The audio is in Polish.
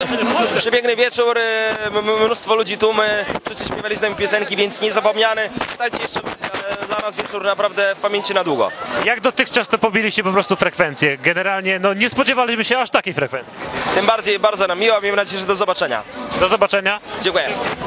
Przepiękny wieczór, mnóstwo ludzi, tłumy, wszyscy śpiewali z nami piosenki, więc niezapomniany. Dajcie jeszcze ludzi, ale dla nas wieczór naprawdę w pamięci na długo. Jak dotychczas to pobiliście po prostu frekwencję? Generalnie no nie spodziewaliśmy się aż takiej frekwencji. Tym bardziej bardzo nam miło, miejmy nadzieję, że do zobaczenia. Do zobaczenia. Dziękuję.